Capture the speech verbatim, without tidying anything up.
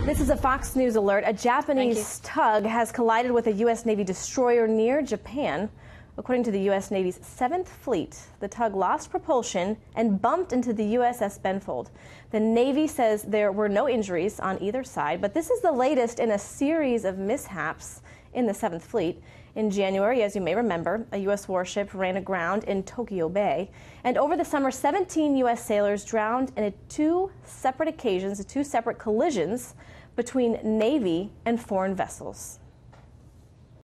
This is a Fox News alert. A Japanese tug has collided with a U S Navy destroyer near Japan. According to the U S Navy's seventh Fleet, the tug lost propulsion and bumped into the U S S Benfold. The Navy says there were no injuries on either side, but this is the latest in a series of mishaps in the seventh Fleet. In January, as you may remember, a U S warship ran aground in Tokyo Bay. And over the summer, seventeen U S sailors drowned in two separate occasions, two separate collisions between Navy and foreign vessels.